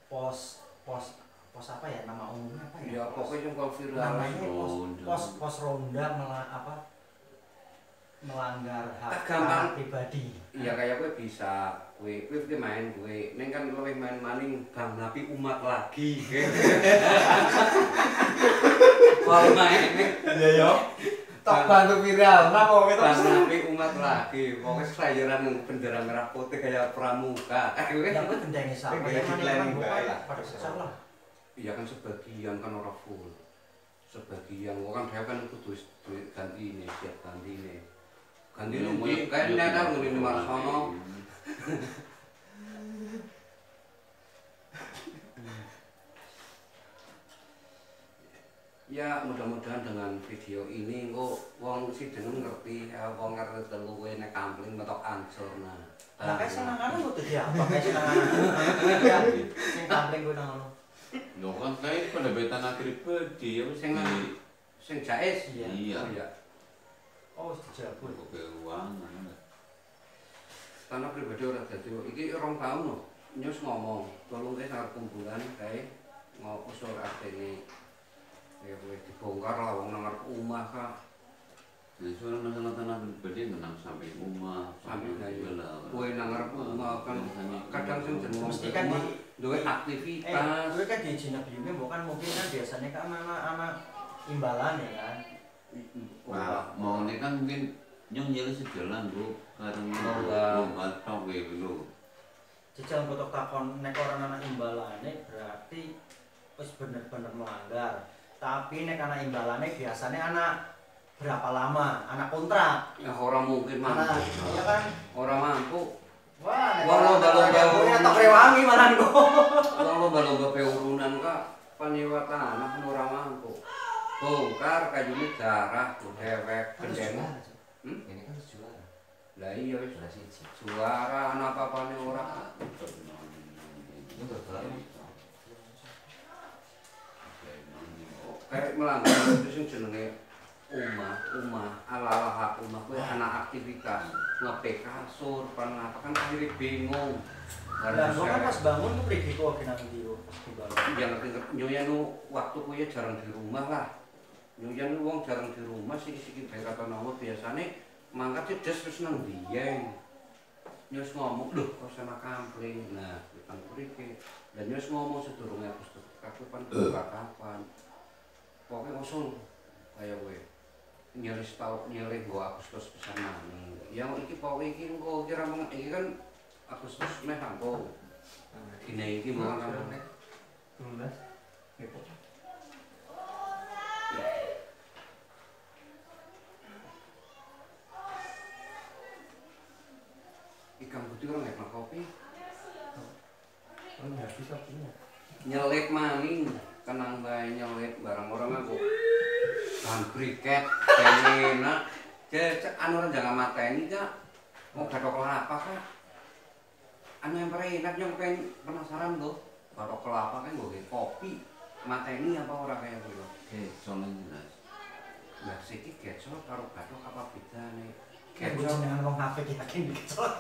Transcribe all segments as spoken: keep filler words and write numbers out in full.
pos pos pos apa ya nama umumnya apa ya? Ya pokoknya yang kalau viral namanya pos pos pos ronda mela, apa melanggar hak gampang pribadi. Iya kayak gue bisa, gue gue gue main gue, neng kan lebih main maning bang napi umat lagi. Kalau main, iya yo. Tak bantu viral, nah kok itu. Bang napi umat lagi, pokoknya selayaran yang bendera merah putih kayak pramuka. Ya gue gendengnya sama, Kayak yang iklan mana juga ya. pada besar lah. Iya kan sebagian kan orang full, sebagian orang dia kan kudu duit ganti ini, siap ganti ini. Ganti ini, kayak ini ada ngene di Marsono. Ya mudah-mudahan dengan video ini kok wong si jeneng ngerti, wong ngerti luwe nek kampling metok ancur nah. Lah kayak senangan lu tuh dia apa kayak senangan. Ya, sing kampling gue nang ngono. Lho kan kayak penerbitan pribadi ya Sing sing jais. Iya. Oh, dijabut. Kok keuangan. Tanah pribadi ora dadi iki rong taun lho. Nyus ngomong, tolong kae sak kumpulan kae ngusur artine. Ya kowe dibongkar lah wong nang arep omah ka. Nah, soal masalah tanah pribadi ngenang sampai rumah, Sampai sampai lah. Kowe nang arep omah kan kadang sing jeneng Mesti kan di duwe eh, aktivitas. gue kan di Jinab Yume bukan mungkin kan biasanya kan anak-anak imbalan ya kan. Wah, mau ini kan mungkin nyong nyeli sejalan bu, karena Lomba. lomba tok gitu. Jajal kotok takon nek orang anak imbalane berarti wis bener-bener melanggar. Tapi nek anak imbalane biasanya anak berapa lama? Anak kontrak. Ya orang mungkin Anak, mampu. iya kan? Orang mampu. Wah, nek Wah, orang lomba-lomba punya tok rewangi malah kok. Orang lomba-lomba peurunan kak penyewa tanah ora mampu. Bongkar kayune darah, dewek, gendeng. Hmm? Ini kan juara. Lah iya wis Juara siji. juara ana apa-apane ora. Ini bergelar. Kayak melanggar itu sing jenenge omah, omah, ala-ala hak omah kuwi ana aktivitas ngepe kasur, pan apa kan akhirnya bingung. Lah gua kan pas bangun tuh pergi kok ke nang ndi pas dibangun. Iya ngerti nyonya nu waktu kuwi jarang di rumah lah. Nyonya nu wong jarang di rumah siki-siki bae kata nama biasane mangkat cedes terus nang dieng. Nyus ngomong, "Lho, kok sana kampling." Nah, kan mriki. Dan nyus ngomong sedurunge Agustus kapan kapan. Pokoke usul kaya kowe. Nyelih tau nyelih go Agustus pisan maneh. Ya iki pokoke iki engko kira iki kan Agustus meh angko. Dine iki mau kan. Tunas. Gitu. Ikan putih orang nggak kopi. Oh, enggak bisa punya. Nyelip maning, kenang bae nyelip barang orang aku. Bahan briket, enak. Cek anu orang jangan mateni kak. Mau batok kelapa kak. Anu yang paling enak yang pengen penasaran tuh. Batok kelapa kan gue kopi. Mateni apa orang kayak gitu. Oke, soalnya jelas. Lah siki gecol karo batok apa bedane? Kayak gue Gecol jangan ngomong H P yakin dikecol.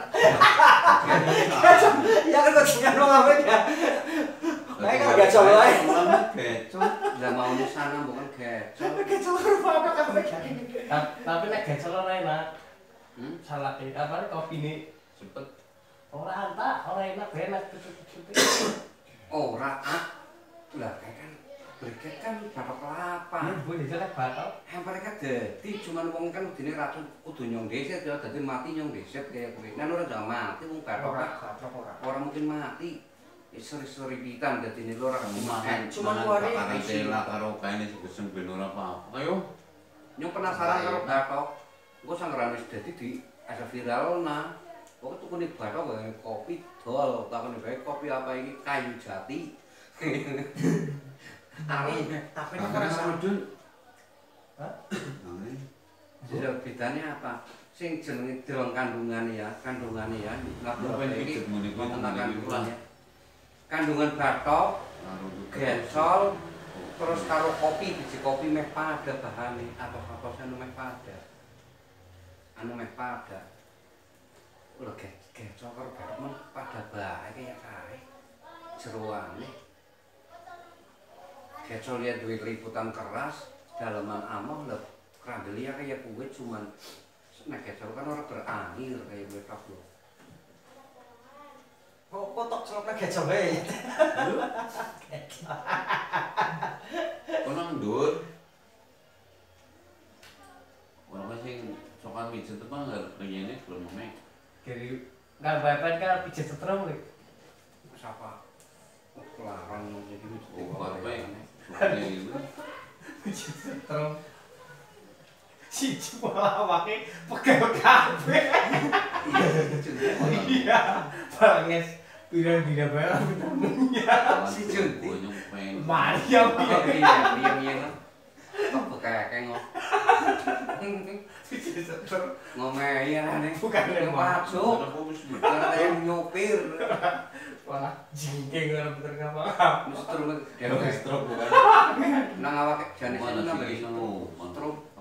Ya kan gue jangan ngomong H P ya. Kayak kalau gacol wae. Gecol. lah mau di sana bukan gecol. Gacol karo batok H P yakin. Tapi nek gacol ora enak. Hmm? Salah eh apa kopi ini Cepet. ora antak, ora enak enak. Ora ah. Lah kayak kan briket kan batok kelapa. Ya boleh jelek batok. Yang mereka jadi cuman wong kan udine racun kudu nyong deset ya dadi mati nyong deset kayak kuwi. Nek ora jangan mati wong batok Batok ora. ora mungkin mati. Seri-seri pitan dadi ini lho ora Makan Cuman kuari tela karo kaine sing ben ora apa-apa. Ayo. Nyong penasaran karo batok. Engko sanggeran wis dadi di ada viral nah. Pokoke tukune batok gawe kopi dol. Takone bae kopi apa iki kayu jati. tapi tapi nek ora sama Dun. Hah? Jadi bedanya apa? Sing jenenge delong kandungane ya, kandungane ya. Ngapa iki ngomong kandungannya. Kandungan batok, gensol, terus karo kopi, biji kopi meh pada bahane atau apa anu meh pada. Anu meh pada. Lho gensol karo batok meh pada bae kaya kae. jeroane. Kecol ya duwe liputan keras, daleman amoh lho. Krambeli ya kayak kuwe cuman nek kecol kan ora berakhir kayak kowe tok lho. Kok kotok celoknya gecol bae. Kono ndur. Ono sing sokan pijet itu kan ngene belum mek. Jadi nggak bapak kan pijat setrum lho. Sapa? Larang jadi Oh, bapak. Soalnya itu. Pijat setrum. Siji malah awake pegel kabeh. Iya. Banges pirang-pirang bayar temennya. Si Junti. Maria Oh iya, iya iya. Kok bekake ngomong. pijat setrum. Ngomei ya nih. Bukan masuk. Karena yang nyopir. Wah, jingking ora bener ngapa. Mesti terus Stroke bukan. nang awake jane Mana nang sih stroke. ngono. Stroke